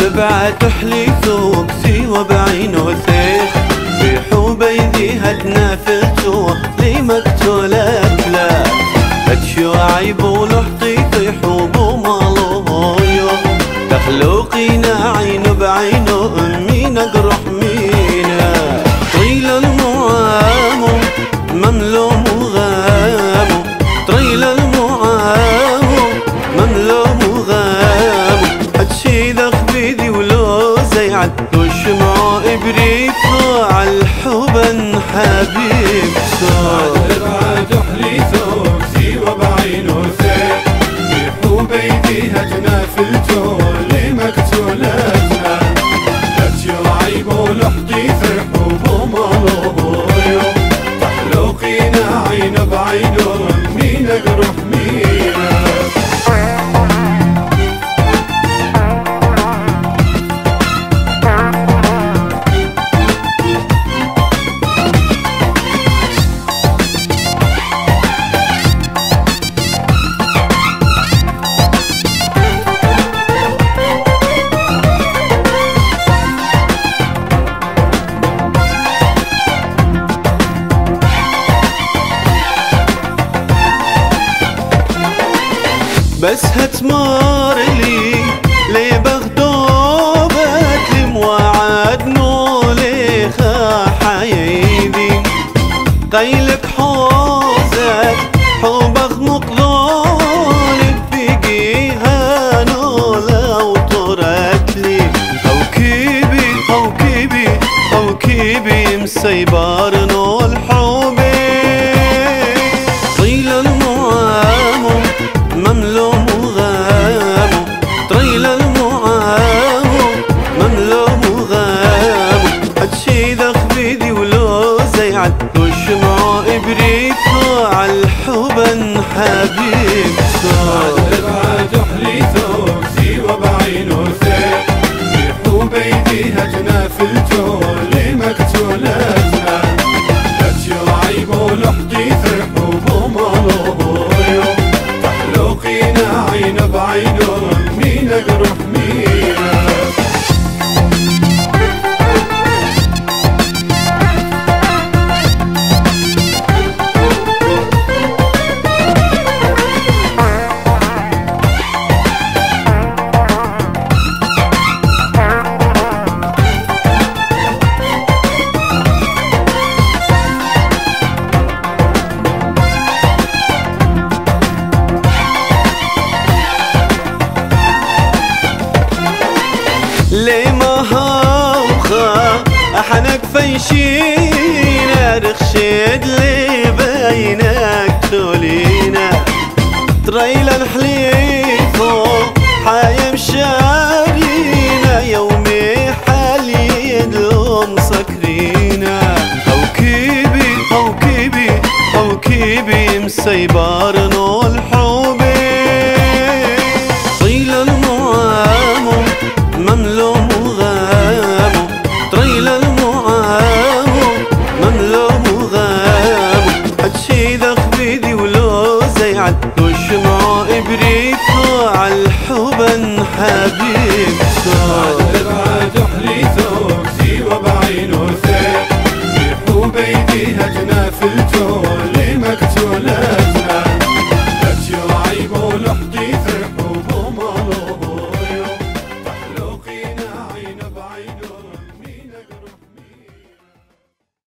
عالربعة تحلي ثوب سوى بعينه ثيخ بيحو بيديها تنافلتو لي مقتولة لا فتشو عيب ولحطي في حوبه مالويو تخلوقينا عين بعينه مين اقرح مينا طيل المعامو مملوم وغامو طيل المعامو مملوم وغامو هدشي ذا خبيدي ولو زيعل والشمع ابريفو عالحبن حبيبتو عالربعة تحلي ثوب سوى بعينه ثيق بيحو بيديها تنافلتو لي مقتولتنا هدشو عيب ولحطي فرحو بمالويو تخلوقينا عين بعينه مين اقرح مينا بس هتمار لي بغدوبت لي موعدنو لي حيدي قيلك حوزك حوبغ مقلول بقيها لو طرت لي حوكيبي مسيبار نو الحوبي طيل المعامو مملوم وغامو طريل المعامو مملوم وغامو هدشي ذا خبيدي ولو زيعل والشمع ابريتو عالحبن حبيبتو عالربعة تحلي ثوب سوى بعينه ثيق بيحو بيديها تنافلتو لي مقتولتنا هدشو عيب ولحطي فرحو بمالويو تخلوقينا عين بعينه مين اقرح مينا لي ما هاوخا احنك فيشينا رخشد لي بينك تولينا طريل الحليفو حايم شارينا يومي حالي يدلوم سكرينا حوكيبي مسيبار نول